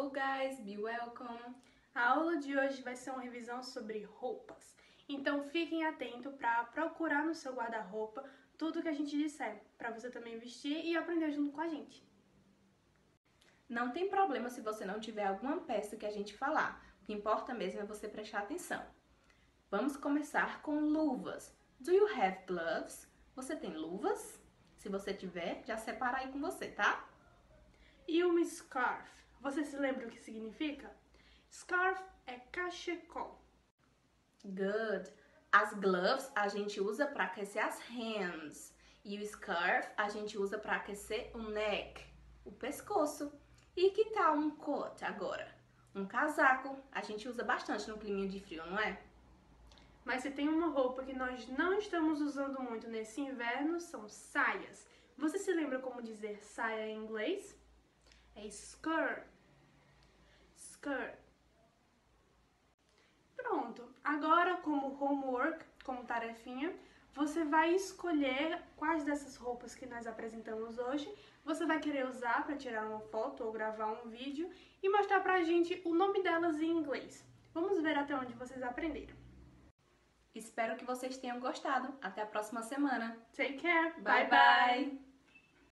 Hello guys, be welcome! A aula de hoje vai ser uma revisão sobre roupas. Então fiquem atentos para procurar no seu guarda-roupa tudo que a gente disser, para você também vestir e aprender junto com a gente. Não tem problema se você não tiver alguma peça que a gente falar. O que importa mesmo é você prestar atenção. Vamos começar com luvas. Do you have gloves? Você tem luvas? Se você tiver, já separa aí com você, tá? E uma scarf. Você se lembra o que significa? Scarf é cachecol. Good. As gloves a gente usa para aquecer as hands. E o scarf a gente usa para aquecer o neck, o pescoço. E que tal um coat agora? Um casaco. A gente usa bastante no climinha de frio, não é? Mas se tem uma roupa que nós não estamos usando muito nesse inverno, são saias. Você se lembra como dizer saia em inglês? É skirt. Skirt. Pronto. Agora, como homework, como tarefinha, você vai escolher quais dessas roupas que nós apresentamos hoje você vai querer usar para tirar uma foto ou gravar um vídeo e mostrar pra gente o nome delas em inglês. Vamos ver até onde vocês aprenderam. Espero que vocês tenham gostado. Até a próxima semana. Take care. Bye, bye.